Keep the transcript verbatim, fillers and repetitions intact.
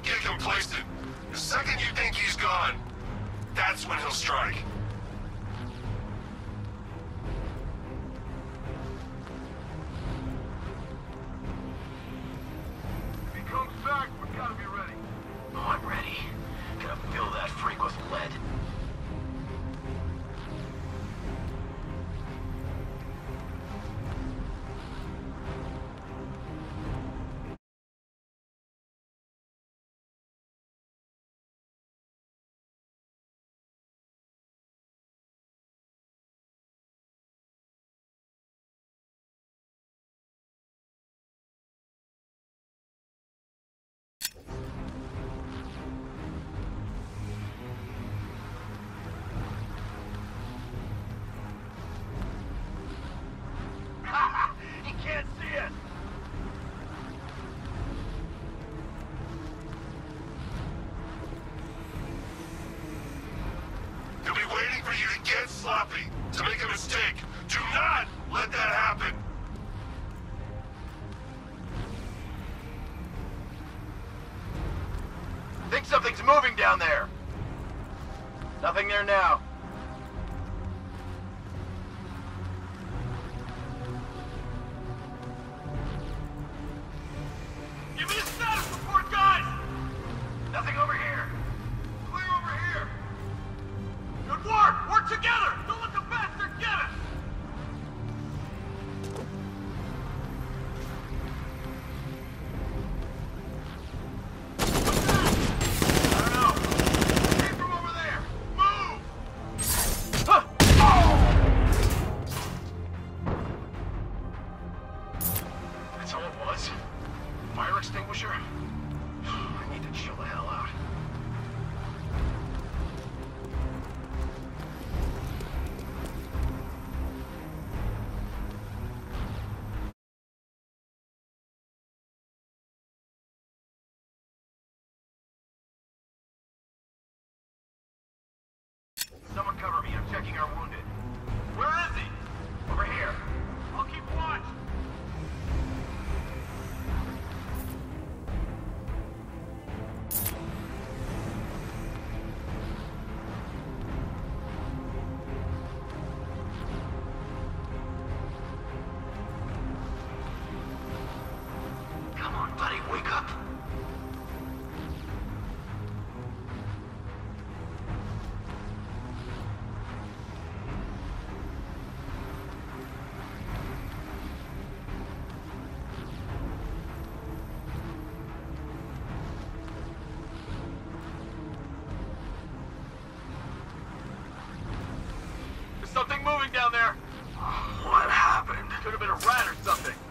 get complacent. The second you think he's gone, that's when he'll strike. If he comes back, we gotta be ready. Oh, I'm ready. Gonna fill that freak with lead. He can't see us! He'll be waiting for you to get sloppy, to make a mistake. Do not let that happen. Think something's moving down there. Nothing there now. Give me a status report, guys! Nothing over here. Clear over here! Good work! Work together! Don't let the bastard get us! What's that? I don't know. Came from over there! Move! Huh. Oh! That's all it was. Fire extinguisher? I need to chill the hell out. Someone cover me. I'm checking our wounded. Where is he? Over here. I'll keep watch. Come on, buddy. Wake up. There's something moving down there. What happened? Could have been a rat or something.